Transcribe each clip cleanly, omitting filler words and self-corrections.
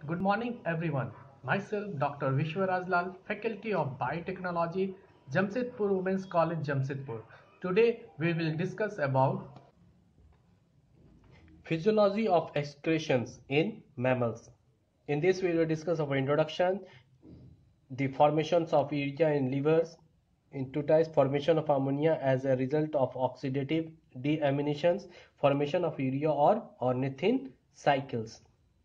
Good morning, everyone. Myself, Dr. Vishwaraj Lal, Faculty of Biotechnology, Jamshedpur Women's College, Jamshedpur. Today, we will discuss about physiology of excretions in mammals. In this, we will discuss our introduction, the formations of urea in livers, in two types, formation of ammonia as a result of oxidative deaminations, formation of urea or ornithine cycles.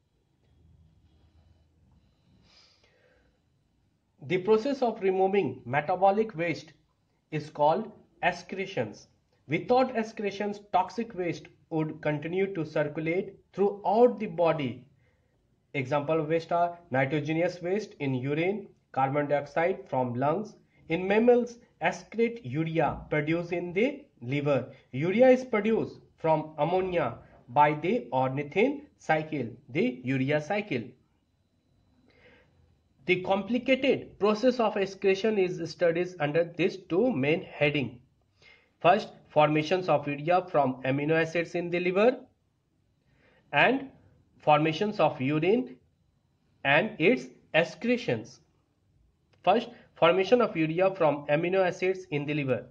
The process of removing metabolic waste is called excretions. Without excretions, toxic waste would continue to circulate throughout the body. Example of waste are nitrogenous waste in urine, carbon dioxide from lungs. In mammals, excrete urea produced in the liver. Urea is produced from ammonia by the ornithine cycle, the urea cycle. The complicated process of excretion is studied under these two main headings. First, formations of urea from amino acids in the liver, and formations of urine and its excretions. First, formation of urea from amino acids in the liver.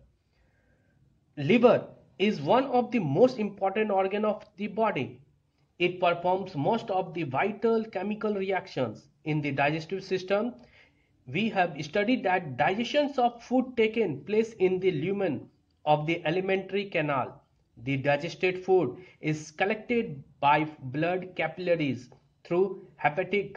Liver is one of the most important organ of the body. It performs most of the vital chemical reactions in the digestive system. We have studied that digestions of food taken place in the lumen of the alimentary canal. The digested food is collected by blood capillaries through hepatic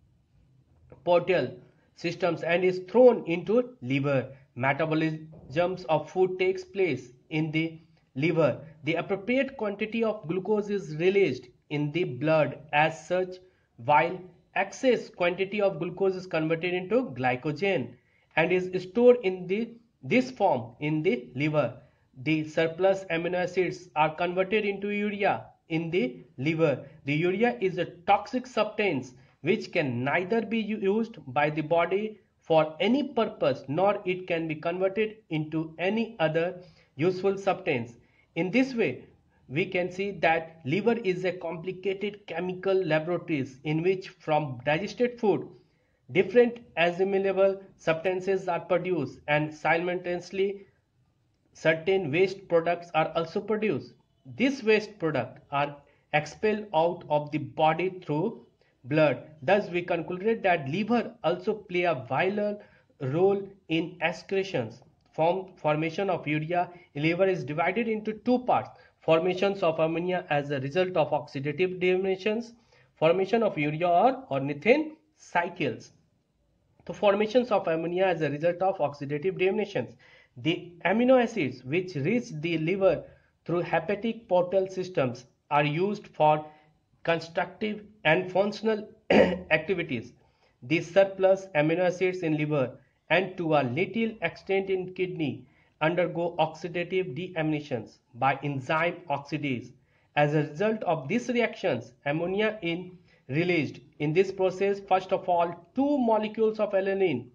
portal systems and is thrown into liver. Metabolism of food takes place in the liver. The appropriate quantity of glucose is released in the blood as such, while excess quantity of glucose is converted into glycogen and is stored in this form in the liver. The surplus amino acids are converted into urea in the liver. The urea is a toxic substance which can neither be used by the body for any purpose nor it can be converted into any other useful substance. In this way, we can see that liver is a complicated chemical laboratories in which from digested food different assimilable substances are produced and simultaneously certain waste products are also produced. These waste products are expelled out of the body through blood. Thus, we concluded that liver also play a vital role in excretions. Formation of urea in liver is divided into two parts. Formations of ammonia as a result of oxidative deaminations, formation of urea or ornithine cycles. The formations of ammonia as a result of oxidative deaminations. The amino acids which reach the liver through hepatic portal systems are used for constructive and functional activities. The surplus amino acids in liver and to a little extent in kidney undergo oxidative deaminations by enzyme oxidase. As a result of these reactions, ammonia is released. In this process, first of all, two molecules of alanine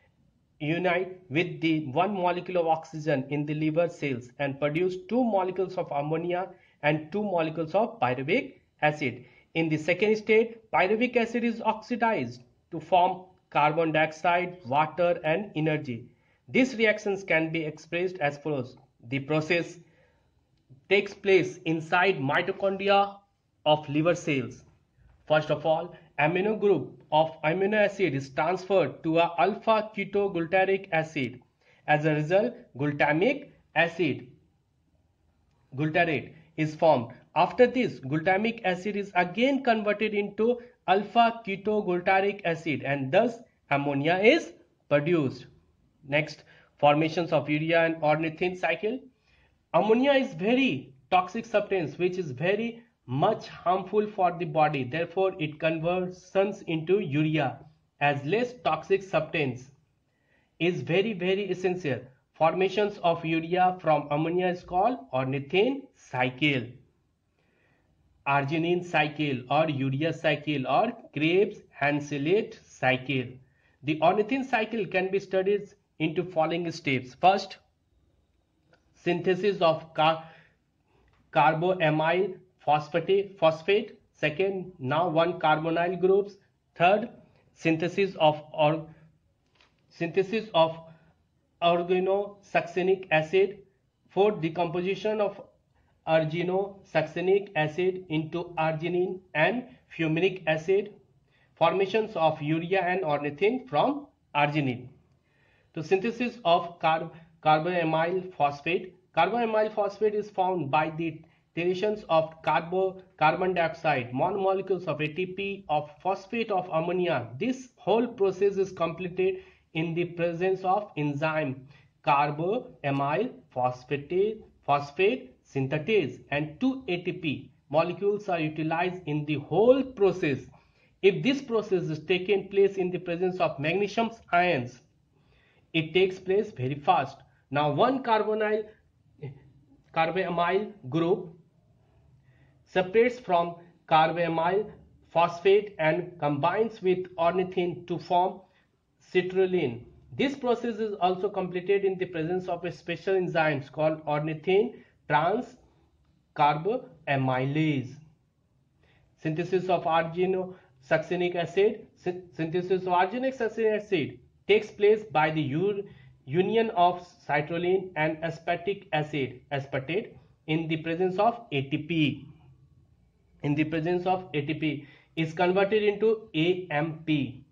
unite with the one molecule of oxygen in the liver cells and produce two molecules of ammonia and two molecules of pyruvic acid. In the second state, pyruvic acid is oxidized to form carbon dioxide, water and energy. These reactions can be expressed as follows. The process takes place inside mitochondria of liver cells. First of all, amino group of amino acid is transferred to a alpha ketoglutarate acid. As a result, glutamic acid glutarate is formed. After this, glutamic acid is again converted into alpha ketoglutarate acid and thus ammonia is produced. Next, formations of urea and ornithine cycle. Ammonia is very toxic substance which is very much harmful for the body. Therefore, it converts into urea as less toxic substance is very essential. Formations of urea from ammonia is called ornithine cycle, arginine cycle or urea cycle or Krebs-Hanselite cycle. The ornithine cycle can be studied into following steps. First, synthesis of carboamyl phosphate. Second, now one carbonyl groups Third, synthesis of organosuccinic acid. Fourth, decomposition of arginosuccinic acid into arginine and fumaric acid. Formations of urea and ornithine from arginine. The synthesis of carbamyl phosphate. Carbamyl phosphate is found by the deletions of carbon dioxide, monomolecules of ATP, of phosphate of ammonia. This whole process is completed in the presence of enzyme carbamyl phosphate synthetase, and 2 ATP molecules are utilized in the whole process. If this process is taken place in the presence of magnesium ions, it takes place very fast. Now one carbamyl group separates from carbamyl phosphate and combines with ornithine to form citrulline. This process is also completed in the presence of a special enzyme called ornithine transcarbamylase. Synthesis of arginosuccinic acid. Synthesis of arginosuccinic acid takes place by the union of citrulline and aspartic acid, aspartate, in the presence of ATP. In the presence of ATP is converted into AMP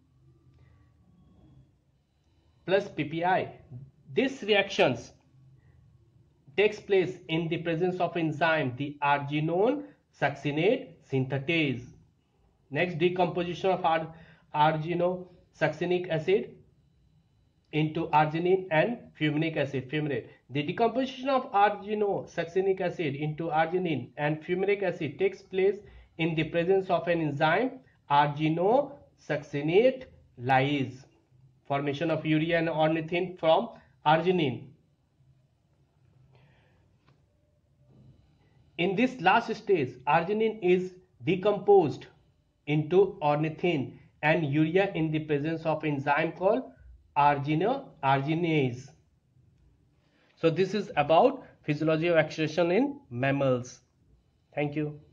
plus PPI. This reactions takes place in the presence of enzyme the arginone succinate synthetase. Next, decomposition of arginosuccinic acid into arginine and fumaric acid, fumarate. The decomposition of arginosuccinic acid into arginine and fumaric acid takes place in the presence of an enzyme arginosuccinate lyase. Formation of urea and ornithine from arginine. In this last stage, arginine is decomposed into ornithine and urea in the presence of enzyme called arginase. So this is about physiology of excretion in mammals. Thank you.